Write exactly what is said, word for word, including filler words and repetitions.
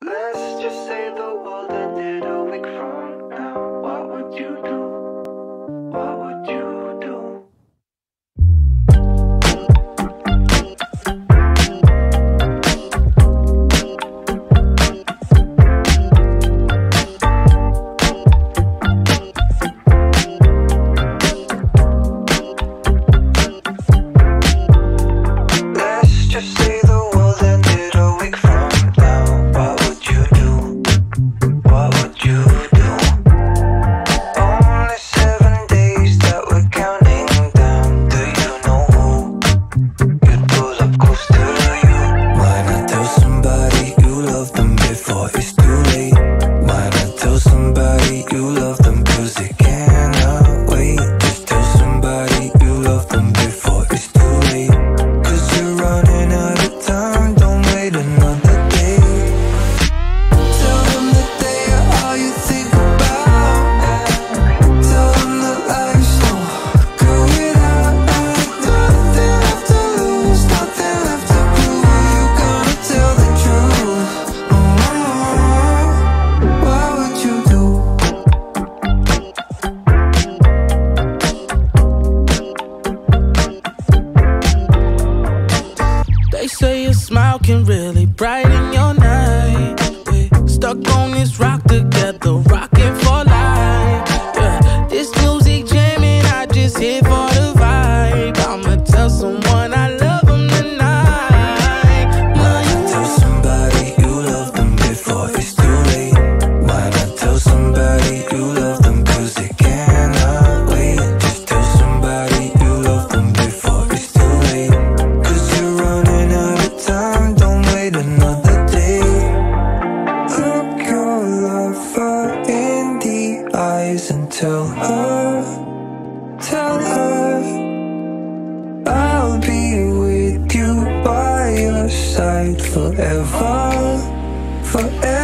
Let's just say the world ended a week from now. What would you do? What would you do? Let's just say the world ended a week from now. What would you do? What would you do? Only seven days that we're counting down. Do you know who you'd pull up close to you? Why not tell somebody you love them before it's too late? Why not tell somebody you love them cause they cannot wait? Just tell somebody you love them before it's too late, cause you're running out of time. Don't wait another day. Tell them that they are all you think about. Tell them that life's no good without us. Nothing left to lose, nothing left to prove. You gonna tell the truth. Oh, what would you do? They say your smile can really brighten your night. We're stuck on this rock together, rocking for life. Yeah, this music jamming, I just here for the vibe. I'ma tell someone I love them tonight. Why not tell somebody you love them before it's too late? Why not tell somebody you love them cause they cannot wait? Just tell somebody you love them before it's too late, cause you're running out of time. Don't wait another day. Look your lover in the eyes and tell her, tell her I'll be with you by your side forever, forever.